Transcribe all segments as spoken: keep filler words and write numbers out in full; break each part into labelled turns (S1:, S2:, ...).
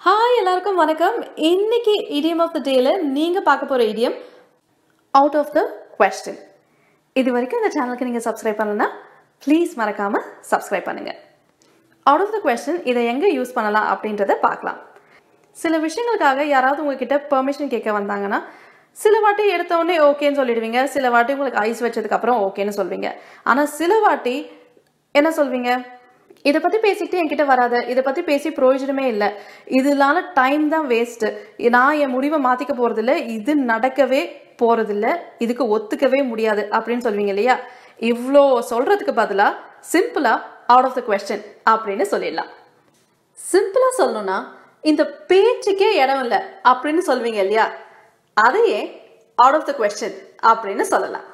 S1: Hi எல்லாருக்கும் வணக்கம். இன்னைக்கு idiom of the dayல நீங்க பார்க்க போற idiom out of the question. இது வரைக்கும் இந்த சேனலுக்கு நீங்க subscribe பண்ணலனா ப்ளீஸ் மறக்காம subscribe பண்ணுங்க. out of the question இதை எங்க யூஸ் பண்ணலாம் அப்படின்றத பார்க்கலாம். சில விஷயங்களுக்காக யாராவது உங்ககிட்ட பெர்மிஷன் கேட்க வந்தாங்கன்னா சில வாட்டி எடுத்த உடனே ஓகேன்னு சொல்லிடுவீங்க, சில வாட்டி உங்களுக்கு ஐஸ் வச்சதுக்கு அப்புறம் ஓகேன்னு சொல்வீங்க. ஆனா சில வாட்டி என்ன சொல்வீங்க? இதை பற்றி பேசிக்கிட்டு என்கிட்ட வராது, இதை பற்றி பேசி பிரயோஜனமே இல்லை, இதனால டைம் தான் வேஸ்ட்டு, நான் என் முடிவை மாற்றிக்க போகிறதில்ல, இது நடக்கவே போகிறதில்ல, இதுக்கு ஒத்துக்கவே முடியாது அப்படின்னு சொல்வீங்க இல்லையா? இவ்வளோ சொல்கிறதுக்கு பதிலாக சிம்பிளாக அவுட் ஆஃப் த கொஸ்டின் அப்படின்னு சொல்லிடலாம். சிம்பிளாக சொல்லணும்னா இந்த பேச்சுக்கே இடம் இல்லை அப்படின்னு சொல்வீங்க இல்லையா? அதையே அவுட் ஆஃப் த கொஸ்டின் அப்படின்னு சொல்லலாம்.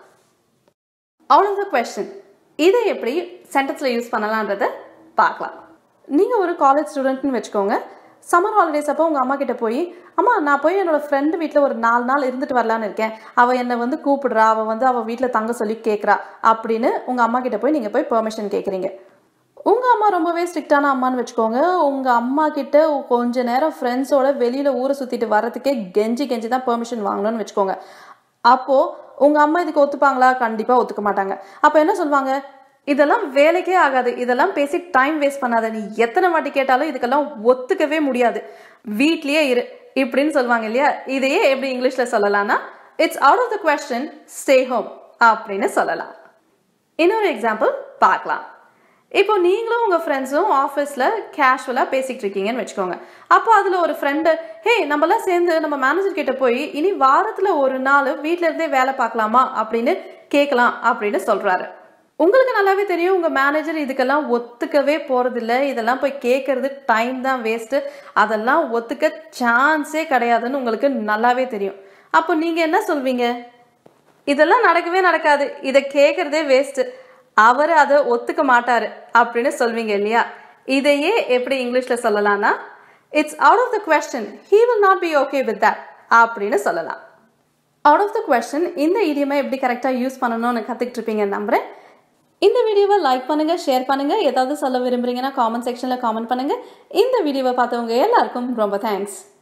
S1: அவுட் ஆஃப் த கொஸ்டின் இதை எப்படி சென்டென்ஸில் யூஸ் பண்ணலான்றத பார்க்கலாம். நீங்கள் ஒரு காலேஜ் ஸ்டூடெண்ட்னு வச்சுக்கோங்க. சம்மர் ஹாலிடேஸ் அப்போ உங்கள் அம்மா கிட்ட போய், அம்மா நான் போய் என்னோடய ஃப்ரெண்டு வீட்டில் ஒரு நாலு நாள் இருந்துட்டு வரலான்னு இருக்கேன், அவள் என்னை வந்து கூப்பிடுறா, அவள் வந்து அவள் வீட்டில் தங்க சொல்லி கேட்குறா அப்படின்னு உங்கள் அம்மா கிட்ட போய் நீங்கள் போய் பெர்மிஷன் கேட்குறீங்க. உங்கள் அம்மா ரொம்பவே ஸ்ட்ரிக்டான அம்மான்னு வச்சுக்கோங்க. உங்கள் அம்மா கிட்ட கொஞ்ச நேரம் ஃப்ரெண்ட்ஸோட வெளியில் ஊரை சுற்றிட்டு வர்றதுக்கே கெஞ்சி கெஞ்சி தான் பெர்மிஷன் வாங்கணும்னு வச்சுக்கோங்க. அப்போது உங்கள் அம்மா இதுக்கு ஒத்துப்பாங்களா? கண்டிப்பாக ஒத்துக்க மாட்டாங்க. அப்போ என்ன சொல்லுவாங்க? இதெல்லாம் வேலைக்கே ஆகாது, இதெல்லாம் பேசி டைம் வேஸ்ட் பண்ணாத, நீ எத்தனை வாட்டி கேட்டாலும் இதுக்கெல்லாம் ஒத்துக்கவே முடியாது, வீட்லயே இரு இப்படின்னு சொல்லுவாங்க இல்லையா? இதையே எப்படி இங்கிலீஷ்ல சொல்லலாம்னா it's out of the question, stay home அப்படின்னு சொல்லலாம். இன்னொரு எக்ஸாம்பிள் பார்க்கலாம். இப்போ நீங்களும் உங்கள் ஃப்ரெண்ட்ஸும் ஆஃபீஸில் கேஷுவலாக பேசிக்கிட்டு இருக்கீங்கன்னு வச்சுக்கோங்க. அப்போ அதில் ஒரு ஃப்ரெண்டு, ஹே நம்மளாம் சேர்ந்து நம்ம மேனேஜர் கிட்ட போய் இனி வாரத்தில் ஒரு நாள் வீட்டில இருந்தே வேலை பார்க்கலாமா அப்படின்னு கேட்கலாம் அப்படின்னு சொல்கிறாரு. உங்களுக்கு நல்லாவே தெரியும் உங்கள் மேனேஜர் இதுக்கெல்லாம் ஒத்துக்கவே போகிறதில்ல, இதெல்லாம் போய் கேட்கறது டைம் தான் வேஸ்ட்டு, அதெல்லாம் ஒத்துக்க சான்ஸே கிடையாதுன்னு உங்களுக்கு நல்லாவே தெரியும். அப்போ நீங்கள் என்ன சொல்வீங்க? இதெல்லாம் நடக்கவே நடக்காது, இதை கேட்கறதே வேஸ்ட்டு, அவர் அதை ஒத்துக்க மாட்டாரு அப்படின்னு சொல்வீங்க இல்லையா? இதையே எப்படி இங்கிலீஷில் சொல்லலாம்னா it's out of the question, he will not be okay with that அப்படின்னு சொல்லலாம். அவுட் ஆஃப் த கொஸ்டின் இந்த இடியமை எப்படி கரெக்டாக யூஸ் பண்ணணும்னு கற்றுக்கிட்டு இருப்பீங்கன்னு நம்புகிறேன். இந்த வீடியோவை லைக் பண்ணுங்க, ஷேர் பண்ணுங்க, ஏதாவது சொல்ல விரும்புறீங்கன்னா காமெண்ட் செக்ஷன்ல காமெண்ட் பண்ணுங்க. இந்த வீடியோவை பார்த்தவங்க எல்லாருக்கும் ரொம்ப தேங்க்ஸ்.